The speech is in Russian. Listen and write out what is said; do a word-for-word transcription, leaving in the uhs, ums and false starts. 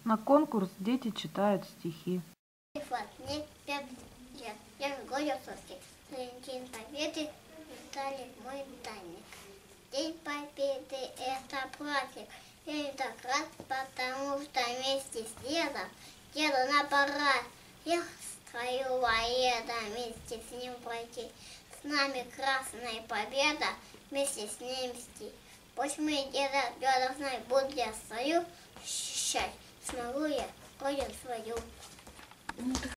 На конкурс дети читают стихи. Мне пять лет. Я в городе Соске. День Победы Наталья, Майданик. День Победы – это праздник. Я так рад, потому что вместе с дедом деду на парад. Я строю воеда, вместе с ним пройти. С нами красная победа, вместе с ним мсти. Пусть мы деда, деда знают, буду я свою защищать. Смогу я родину свою.